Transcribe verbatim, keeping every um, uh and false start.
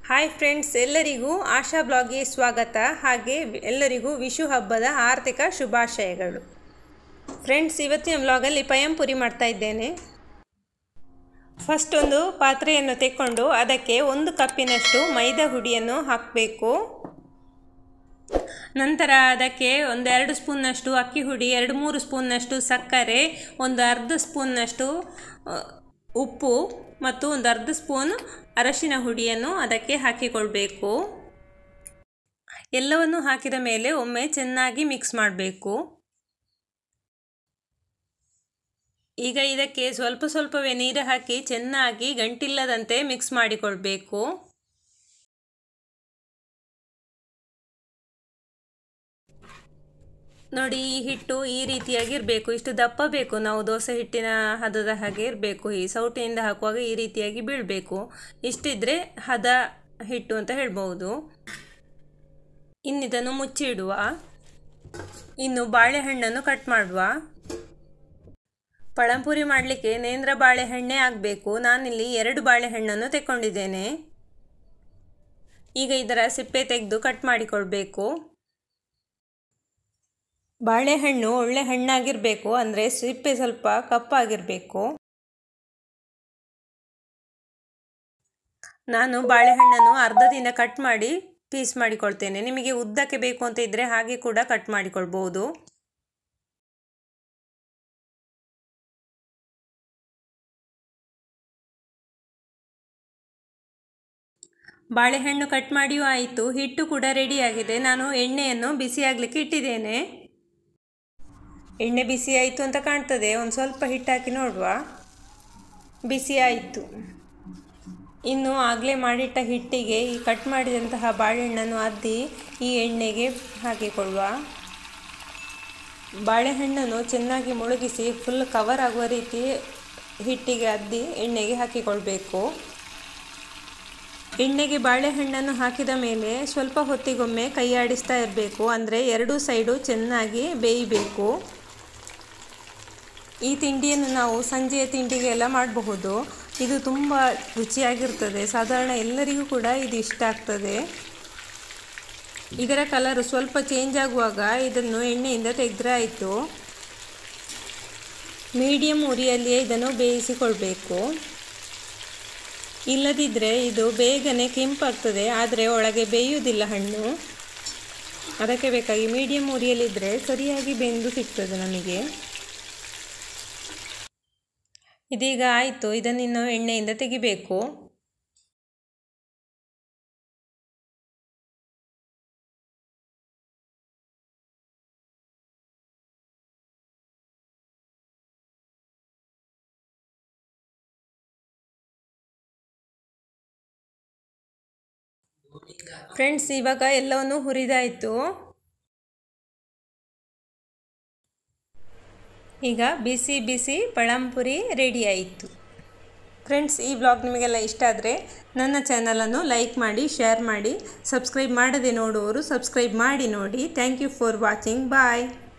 Hi friends, ಎಲ್ಲರಿಗೂ ಆಶಾ ಬ್ಲಾಗ್ಗೆ ಸ್ವಾಗತ. ಹಾಗೆ ಎಲ್ಲರಿಗೂ ವಿಷು ಹಬ್ಬದ ಆರ್ಥಿಕ ಶುಭಾಶಯಗಳು. ಫ್ರೆಂಡ್ಸ್, ಇವತ್ತಿನ ವ್ಲಾಗಲ್ಲಿ ಪಯಂ ಪುರಿ ಮಾಡ್ತಾ ಇದ್ದೇನೆ. ಫಸ್ಟ್ ಒಂದು ಪಾತ್ರೆಯನ್ನು ತೆಕ್ಕೊಂಡು ಅದಕ್ಕೆ ಒಂದು ಕಪ್ಪಿನಷ್ಟು ಮೈದಾ ಹುಡಿಯನ್ನು ಹಾಕಬೇಕು. ನಂತರ ಅದಕ್ಕೆ ಒಂದೆರಡು ಸ್ಪೂನ್ನಷ್ಟು ಅಕ್ಕಿ ಹುಡಿ, ಎರಡು ಮೂರು ಸ್ಪೂನ್ನಷ್ಟು ಸಕ್ಕರೆ, ಒಂದು ಅರ್ಧ ಸ್ಪೂನ್ನಷ್ಟು ಉಪ್ಪು ಮತ್ತು ಒಂದು ಅರ್ಧ ಸ್ಪೂನ್ ಅರಶಿನ ಹುಡಿಯನ್ನು ಅದಕ್ಕೆ ಹಾಕಿಕೊಳ್ಬೇಕು. ಎಲ್ಲವನ್ನು ಹಾಕಿದ ಮೇಲೆ ಒಮ್ಮೆ ಚೆನ್ನಾಗಿ ಮಿಕ್ಸ್ ಮಾಡಬೇಕು. ಈಗ ಇದಕ್ಕೆ ಸ್ವಲ್ಪ ಸ್ವಲ್ಪವೇ ನೀರು ಹಾಕಿ ಚೆನ್ನಾಗಿ ಗಂಟಿಲ್ಲದಂತೆ ಮಿಕ್ಸ್ ಮಾಡಿಕೊಳ್ಬೇಕು. ನೋಡಿ, ಈ ಹಿಟ್ಟು ಈ ರೀತಿಯಾಗಿ ಇರಬೇಕು. ಇಷ್ಟು ದಪ್ಪ ಬೇಕು. ನಾವು ದೋಸೆ ಹಿಟ್ಟಿನ ಹದದ ಹಾಗೆ ಇರಬೇಕು. ಈ ಸೌಟೆಯಿಂದ ಹಾಕುವಾಗ ಈ ರೀತಿಯಾಗಿ ಬೀಳಬೇಕು. ಇಷ್ಟಿದ್ರೆ ಹದ ಹಿಟ್ಟು ಅಂತ ಹೇಳ್ಬೋದು. ಇನ್ನಿದನ್ನು ಮುಚ್ಚಿಡುವ. ಇನ್ನು ಬಾಳೆಹಣ್ಣನ್ನು ಕಟ್ ಮಾಡುವ. ಪಳಂಪುರಿ ಮಾಡಲಿಕ್ಕೆ ನೇಂದ್ರ ಬಾಳೆಹಣ್ಣೆ ಆಗಬೇಕು. ನಾನಿಲ್ಲಿ ಎರಡು ಬಾಳೆಹಣ್ಣನ್ನು ತೆಕ್ಕೊಂಡಿದ್ದೇನೆ. ಈಗ ಇದರ ಸಿಪ್ಪೆ ತೆಗೆದು ಕಟ್ ಮಾಡಿಕೊಳ್ಬೇಕು. ಬಾಳೆಹಣ್ಣು ಒಳ್ಳೆ ಹಣ್ಣಾಗಿರಬೇಕು, ಅಂದರೆ ಸಿಪ್ಪೆ ಸ್ವಲ್ಪ ಕಪ್ಪಾಗಿರಬೇಕು. ನಾನು ಬಾಳೆಹಣ್ಣನ್ನು ಅರ್ಧದಿಂದ ಕಟ್ ಮಾಡಿ ಪೀಸ್ ಮಾಡಿಕೊಳ್ತೇನೆ. ನಿಮಗೆ ಉದ್ದಕ್ಕೆ ಬೇಕು ಅಂತ ಇದ್ದರೆ ಹಾಗೆ ಕೂಡ ಕಟ್ ಮಾಡಿಕೊಳ್ಬೋದು. ಬಾಳೆಹಣ್ಣು ಕಟ್ ಮಾಡಿಯೂ ಆಯಿತು. ಹಿಟ್ಟು ಕೂಡ ರೆಡಿಯಾಗಿದೆ. ನಾನು ಎಣ್ಣೆಯನ್ನು ಬಿಸಿಯಾಗಲಿಕ್ಕೆ ಇಟ್ಟಿದ್ದೇನೆ. ಎಣ್ಣೆ ಬಿಸಿ ಆಯಿತು ಅಂತ ಕಾಣ್ತದೆ. ಒಂದು ಸ್ವಲ್ಪ ಹಿಟ್ಟು ಹಾಕಿ ನೋಡುವ. ಬಿಸಿ ಆಯಿತು. ಇನ್ನು ಆಗಲೇ ಮಾಡಿಟ್ಟ ಹಿಟ್ಟಿಗೆ ಈ ಕಟ್ ಮಾಡಿದಂತಹ ಬಾಳೆಹಣ್ಣನ್ನು ಅದ್ದಿ ಈ ಎಣ್ಣೆಗೆ ಹಾಕಿಕೊಳ್ಳುವ. ಬಾಳೆಹಣ್ಣನ್ನು ಚೆನ್ನಾಗಿ ಮುಳುಗಿಸಿ ಫುಲ್ ಕವರ್ ಆಗುವ ರೀತಿ ಹಿಟ್ಟಿಗೆ ಅದ್ದಿ ಎಣ್ಣೆಗೆ ಹಾಕಿಕೊಳ್ಬೇಕು. ಎಣ್ಣೆಗೆ ಬಾಳೆಹಣ್ಣನ್ನು ಹಾಕಿದ ಮೇಲೆ ಸ್ವಲ್ಪ ಹೊತ್ತಿಗೊಮ್ಮೆ ಕೈಯಾಡಿಸ್ತಾ ಇರಬೇಕು, ಅಂದರೆ ಎರಡೂ ಸೈಡು ಚೆನ್ನಾಗಿ ಬೇಯಬೇಕು. ಈ ತಿಂಡಿಯನ್ನು ನಾವು ಸಂಜೆಯ ತಿಂಡಿಗೆಲ್ಲ ಮಾಡಬಹುದು. ಇದು ತುಂಬ ರುಚಿಯಾಗಿರ್ತದೆ. ಸಾಧಾರಣ ಎಲ್ಲರಿಗೂ ಕೂಡ ಇದು ಇಷ್ಟ ಆಗ್ತದೆ. ಇದರ ಕಲರು ಸ್ವಲ್ಪ ಚೇಂಜ್ ಆಗುವಾಗ ಇದನ್ನು ಎಣ್ಣೆಯಿಂದ ತೆಗೆದ್ರೆ ಆಯಿತು. ಮೀಡಿಯಮ್ ಉರಿಯಲ್ಲಿಯೇ ಇದನ್ನು ಬೇಯಿಸಿಕೊಳ್ಬೇಕು. ಇಲ್ಲದಿದ್ದರೆ ಇದು ಬೇಗನೆ ಕೆಂಪಾಗ್ತದೆ, ಆದರೆ ಒಳಗೆ ಬೇಯುವುದಿಲ್ಲ ಹಣ್ಣು. ಅದಕ್ಕೆ ಬೇಕಾಗಿ ಮೀಡಿಯಮ್ ಉರಿಯಲ್ಲಿದ್ದರೆ ಸರಿಯಾಗಿ ಬೆಂದು ಸಿಗ್ತದೆ ನಮಗೆ. ಇದೀಗ ಆಯಿತು. ಇದನ್ನಿನ್ನು ಎಣ್ಣೆಯಿಂದ ತೆಗಿಬೇಕು. ಫ್ರೆಂಡ್ಸ್, ಇವಾಗ ಎಲ್ಲವನ್ನು ಹುರಿದಾಯಿತು. ಈಗ ಬಿಸಿ ಬಿಸಿ ಪಳಂಪುರಿ ರೆಡಿ ಆಯಿತು. ಫ್ರೆಂಡ್ಸ್, ಈ ವ್ಲಾಗ್ ನಿಮಗೆಲ್ಲ ಇಷ್ಟ ಆದರೆ ನನ್ನ ಚಾನಲನ್ನು ಲೈಕ್ ಮಾಡಿ, ಶೇರ್ ಮಾಡಿ, ಸಬ್ಸ್ಕ್ರೈಬ್ ಮಾಡದೆ ನೋಡುವವರು ಸಬ್ಸ್ಕ್ರೈಬ್ ಮಾಡಿ ನೋಡಿ. Thank you for watching. Bye.